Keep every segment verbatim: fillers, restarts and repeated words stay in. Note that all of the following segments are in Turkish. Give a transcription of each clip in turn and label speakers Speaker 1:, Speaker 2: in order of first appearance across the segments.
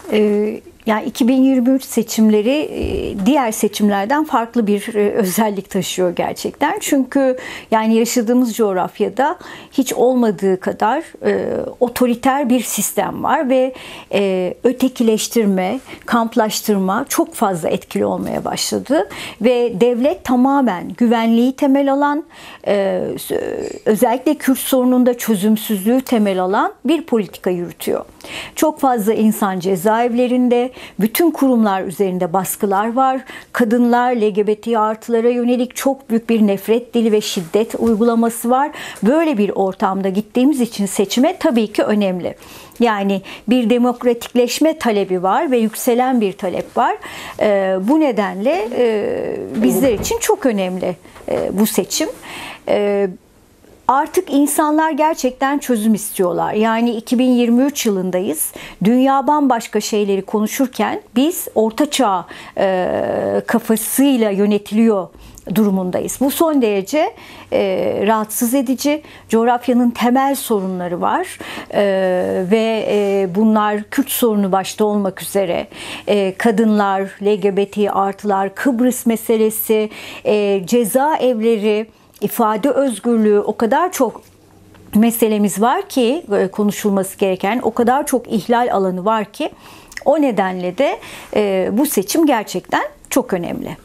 Speaker 1: Ee, Yani iki bin yirmi üç seçimleri e, diğer seçimlerden farklı bir e, özellik taşıyor gerçekten. Çünkü yani yaşadığımız coğrafyada hiç olmadığı kadar e, otoriter bir sistem var ve e, ötekileştirme, kamplaştırma çok fazla etkili olmaya başladı ve devlet tamamen güvenliği temel alan, e, özellikle Kürt sorununda çözümsüzlüğü temel alan bir politika yürütüyor. Çok fazla insan cezaevlerinde, bütün kurumlar üzerinde baskılar var. Kadınlar, L G B T artılara yönelik çok büyük bir nefret dili ve şiddet uygulaması var. Böyle bir ortamda gittiğimiz için seçime tabii ki önemli. Yani bir demokratikleşme talebi var ve yükselen bir talep var. E, bu nedenle e, bizler için çok önemli e, bu seçim. E, Artık insanlar gerçekten çözüm istiyorlar. Yani iki bin yirmi üç yılındayız. Dünya bambaşka şeyleri konuşurken biz orta çağ e, kafasıyla yönetiliyor durumundayız. Bu son derece e, rahatsız edici. Coğrafyanın temel sorunları var e, ve e, bunlar Kürt sorunu başta olmak üzere e, kadınlar, L G B T artılar, Kıbrıs meselesi, e, cezaevleri, ifade özgürlüğü, o kadar çok meselemiz var ki konuşulması gereken, o kadar çok ihlal alanı var ki o nedenle de e, bu seçim gerçekten çok önemli.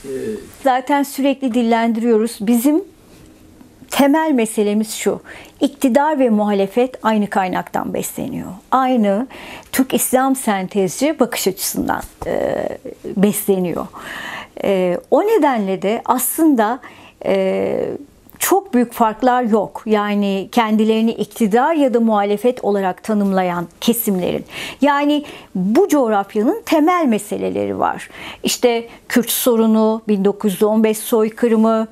Speaker 1: Zaten sürekli dillendiriyoruz. Bizim temel meselemiz şu: İktidar ve muhalefet aynı kaynaktan besleniyor. Aynı Türk İslam sentezci bakış açısından e, besleniyor. E, o nedenle de aslında Ee, çok büyük farklar yok. Yani kendilerini iktidar ya da muhalefet olarak tanımlayan kesimlerin. Yani bu coğrafyanın temel meseleleri var. İşte Kürt sorunu, bin dokuz yüz on beş soykırımı,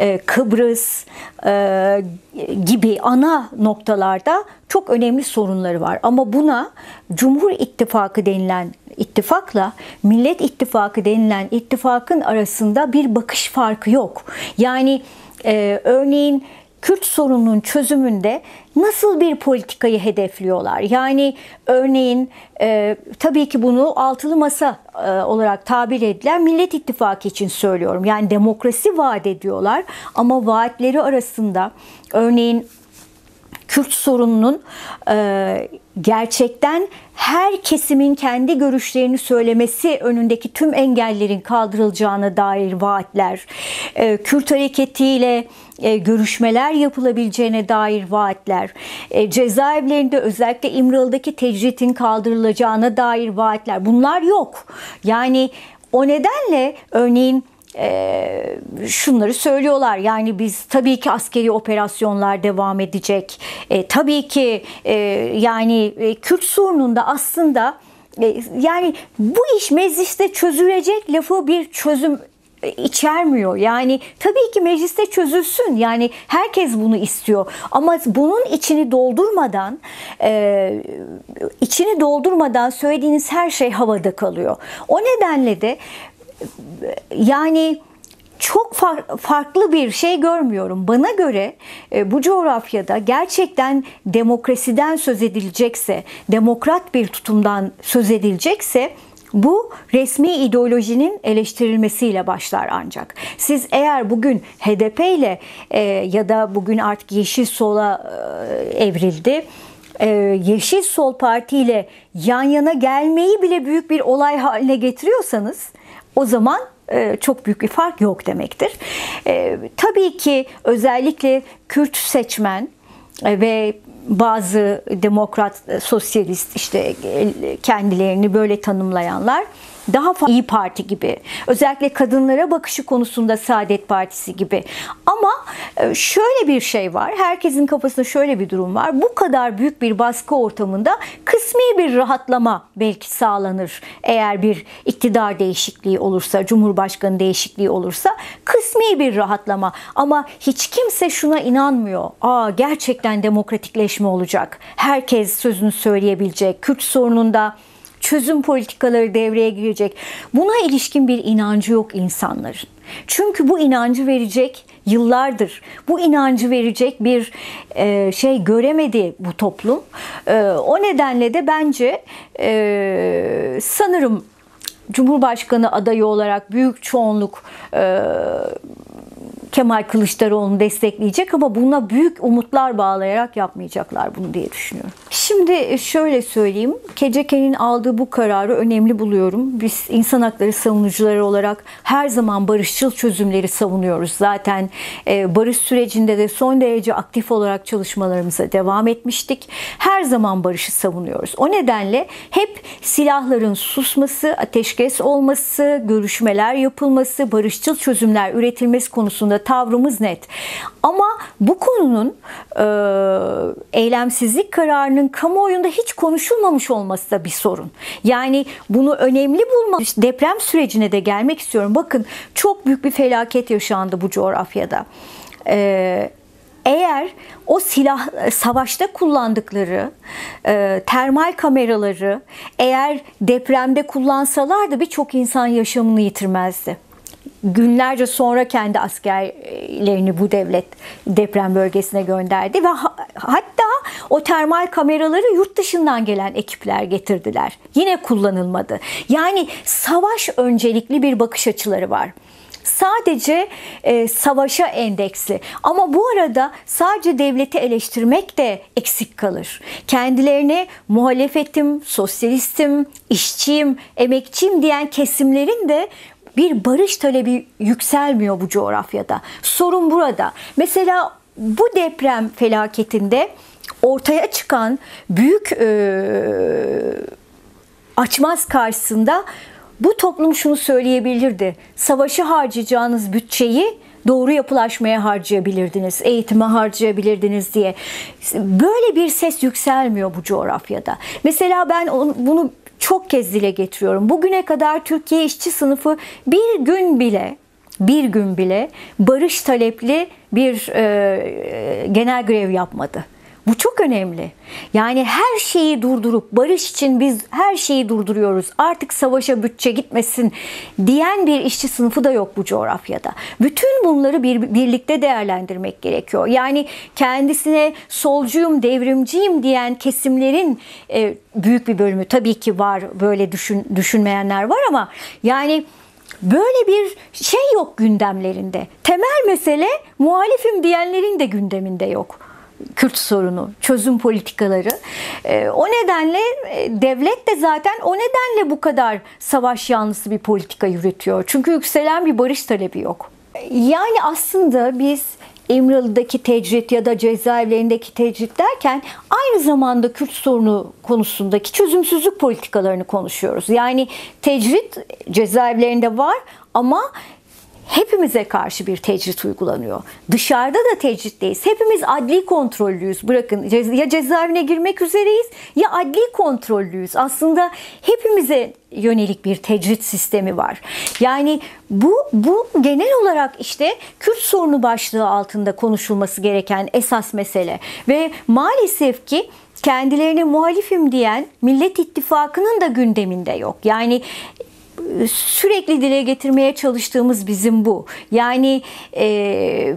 Speaker 1: Kıbrıs e, gibi ana noktalarda çok önemli sorunları var. Ama buna Cumhur İttifakı denilen ittifakla Millet İttifakı denilen ittifakın arasında bir bakış farkı yok. Yani e, örneğin Kürt sorununun çözümünde nasıl bir politikayı hedefliyorlar? Yani örneğin e, tabii ki bunu altılı masa e, olarak tabir edilen Millet İttifakı için söylüyorum. Yani demokrasi vaat ediyorlar ama vaatleri arasında örneğin Kürt sorununun e, gerçekten her kesimin kendi görüşlerini söylemesi önündeki tüm engellerin kaldırılacağına dair vaatler, e, Kürt hareketiyle e, görüşmeler yapılabileceğine dair vaatler, e, cezaevlerinde özellikle İmralı'daki tecritin kaldırılacağına dair vaatler, bunlar yok. Yani o nedenle örneğin Ee, şunları söylüyorlar: yani biz tabii ki askeri operasyonlar devam edecek, e, tabii ki e, yani e, Kürt sorununda aslında e, yani bu iş mecliste çözülecek lafı bir çözüm içermiyor. Yani tabii ki mecliste çözülsün. Yani herkes bunu istiyor. Ama bunun içini doldurmadan e, içini doldurmadan söylediğiniz her şey havada kalıyor. O nedenle de yani çok far, farklı bir şey görmüyorum. Bana göre e, bu coğrafyada gerçekten demokrasiden söz edilecekse, demokrat bir tutumdan söz edilecekse bu resmi ideolojinin eleştirilmesiyle başlar ancak. Siz eğer bugün H D P ile e, ya da bugün artık Yeşil Sol'a e, evrildi, e, Yeşil Sol Parti ile yan yana gelmeyi bile büyük bir olay haline getiriyorsanız o zaman e, çok büyük bir fark yok demektir. E, tabii ki özellikle Kürt seçmen e, ve bazı demokrat, sosyalist işte kendilerini böyle tanımlayanlar daha fazla İYİ Parti gibi, özellikle kadınlara bakışı konusunda Saadet Partisi gibi. Ama şöyle bir şey var, herkesin kafasında şöyle bir durum var: bu kadar büyük bir baskı ortamında kısmi bir rahatlama belki sağlanır. Eğer bir iktidar değişikliği olursa, Cumhurbaşkanı değişikliği olursa kısmi bir rahatlama. Ama hiç kimse şuna inanmıyor. Aa, gerçekten demokratikleşme olacak, herkes sözünü söyleyebilecek, Kürt sorununda çözüm politikaları devreye girecek. Buna ilişkin bir inancı yok insanların. Çünkü bu inancı verecek Yıllardır bu inancı verecek bir e, şey göremedi bu toplum. E, o nedenle de bence e, sanırım Cumhurbaşkanı adayı olarak büyük çoğunluk e, Kemal Kılıçdaroğlu'nu destekleyecek ama buna büyük umutlar bağlayarak yapmayacaklar bunu diye düşünüyorum. Şimdi şöyle söyleyeyim, K C K'nin aldığı bu kararı önemli buluyorum. Biz insan hakları savunucuları olarak her zaman barışçıl çözümleri savunuyoruz. Zaten barış sürecinde de son derece aktif olarak çalışmalarımıza devam etmiştik. Her zaman barışı savunuyoruz. O nedenle hep silahların susması, ateşkes olması, görüşmeler yapılması, barışçıl çözümler üretilmesi konusunda tavrımız net. Ama bu konunun e, eylemsizlik kararının kamuoyunda hiç konuşulmamış olması da bir sorun. Yani bunu önemli bulmak, deprem sürecine de gelmek istiyorum. Bakın, çok büyük bir felaket yaşandı bu coğrafyada. E, Eğer o silah, savaşta kullandıkları e, termal kameraları eğer depremde kullansalardı birçok insan yaşamını yitirmezdi. Günlerce sonra kendi askerlerini bu devlet deprem bölgesine gönderdi ve ha, hatta o termal kameraları yurt dışından gelen ekipler getirdiler. Yine kullanılmadı. Yani savaş öncelikli bir bakış açıları var. Sadece e, savaşa endeksli. Ama bu arada sadece devleti eleştirmek de eksik kalır. Kendilerine muhalefetim, sosyalistim, işçiyim, emekçiyim diyen kesimlerin de bir barış talebi yükselmiyor bu coğrafyada. Sorun burada. Mesela bu deprem felaketinde ortaya çıkan büyük e, açmaz karşısında bu toplum şunu söyleyebilirdi: savaşı harcayacağınız bütçeyi doğru yapılaşmaya harcayabilirdiniz, eğitime harcayabilirdiniz diye. Böyle bir ses yükselmiyor bu coğrafyada. Mesela ben bunu çok kez dile getiriyorum. Bugüne kadar Türkiye işçi sınıfı bir gün bile bir gün bile barış talepli bir e, genel grev yapmadı. Bu çok önemli. Yani her şeyi durdurup barış için biz her şeyi durduruyoruz, artık savaşa bütçe gitmesin diyen bir işçi sınıfı da yok bu coğrafyada. Bütün bunları bir, birlikte değerlendirmek gerekiyor. Yani kendisine solcuyum, devrimciyim diyen kesimlerin e, büyük bir bölümü tabii ki var, böyle düşün, düşünmeyenler var ama yani böyle bir şey yok gündemlerinde. Temel mesele muhalifim diyenlerin de gündeminde yok. Kürt sorunu, çözüm politikaları. E, o nedenle e, devlet de zaten o nedenle bu kadar savaş yanlısı bir politika yürütüyor. Çünkü yükselen bir barış talebi yok. Yani aslında biz İmralı'daki tecrit ya da cezaevlerindeki tecrit derken aynı zamanda Kürt sorunu konusundaki çözümsüzlük politikalarını konuşuyoruz. Yani tecrit cezaevlerinde var ama hepimize karşı bir tecrit uygulanıyor. Dışarıda da tecritteyiz. Hepimiz adli kontrollüyüz. Bırakın, ya cezaevine girmek üzereyiz ya adli kontrollüyüz. Aslında hepimize yönelik bir tecrit sistemi var. Yani bu, bu genel olarak işte Kürt sorunu başlığı altında konuşulması gereken esas mesele. Ve maalesef ki kendilerine muhalifim diyen Millet İttifakı'nın da gündeminde yok. Yani sürekli dile getirmeye çalıştığımız bizim bu. Yani e,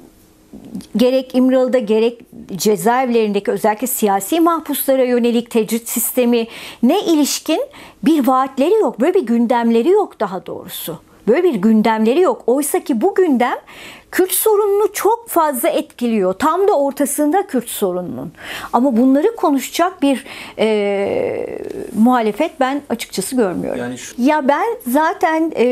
Speaker 1: gerek İmralı'da gerek cezaevlerindeki özellikle siyasi mahpuslara yönelik tecrit sistemi ne ilişkin bir vaatleri yok. Böyle bir gündemleri yok daha doğrusu. Böyle bir gündemleri yok. Oysa ki bu gündem Kürt sorununu çok fazla etkiliyor. Tam da ortasında Kürt sorununun. Ama bunları konuşacak bir e, muhalefet ben açıkçası görmüyorum. Yani şu... Ya ben zaten e,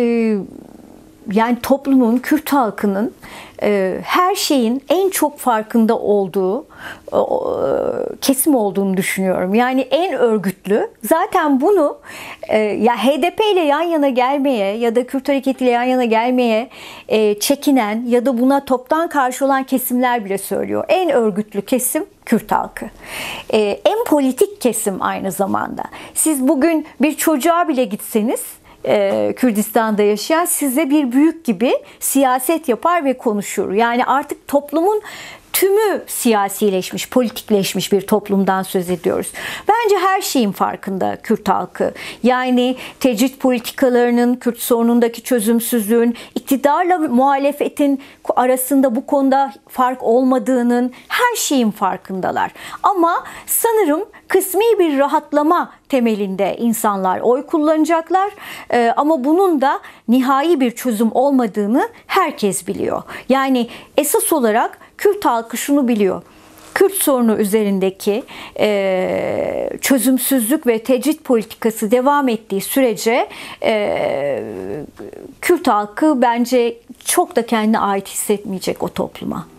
Speaker 1: yani toplumun, Kürt halkının e, her şeyin en çok farkında olduğu e, kesim olduğunu düşünüyorum. Yani en örgütlü. Zaten bunu e, ya H D P ile yan yana gelmeye ya da Kürt hareketiyle yan yana gelmeye e, çekinen ya da buna toptan karşı olan kesimler bile söylüyor. En örgütlü kesim Kürt halkı. E, en politik kesim aynı zamanda. Siz bugün bir çocuğa bile gitseniz, Kürdistan'da yaşayan size bir büyük gibi siyaset yapar ve konuşur. Yani artık toplumun tümü siyasileşmiş, politikleşmiş bir toplumdan söz ediyoruz. Bence her şeyin farkında Kürt halkı. Yani tecrit politikalarının, Kürt sorunundaki çözümsüzlüğün, iktidarla muhalefetin arasında bu konuda fark olmadığının, her şeyin farkındalar. Ama sanırım kısmi bir rahatlama temelinde insanlar oy kullanacaklar. Ee, ama bunun da nihai bir çözüm olmadığını herkes biliyor. Yani esas olarak Kürt halkı şunu biliyor: Kürt sorunu üzerindeki e, çözümsüzlük ve tecrit politikası devam ettiği sürece e, Kürt halkı bence çok da kendine ait hissetmeyecek o topluma.